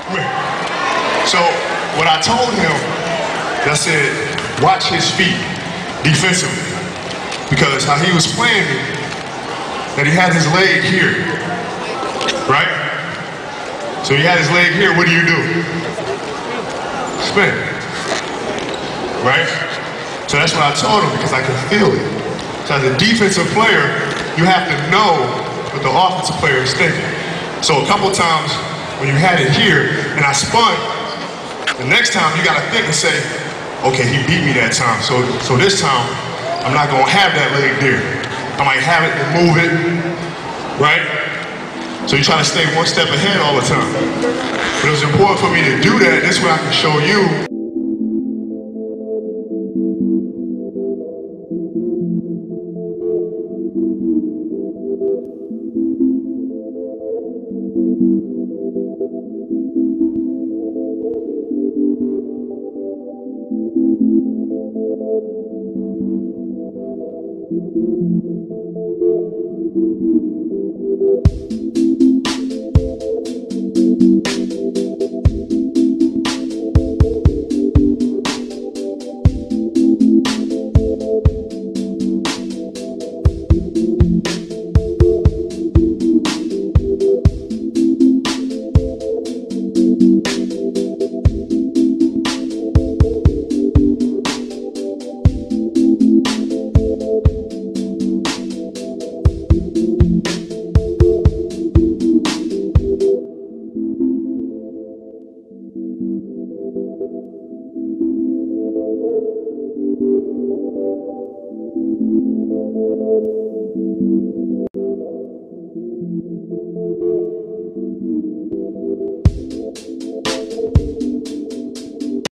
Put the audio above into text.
So what I told him, I said, watch his feet defensively. Because how he was playing me, that he had his leg here, right? So he had his leg here, what do? Spin, right? So that's what I told him because I could feel it. So as a defensive player, you have to know what the offensive player is thinking. So a couple times when you had it here and I spun, the next time you gotta think and say, okay, he beat me that time. So this time, I'm not gonna have that leg there. I might have it and move it, right? So you try to stay one step ahead all the time. But it was important for me to do that. This way I can show you. Thank you.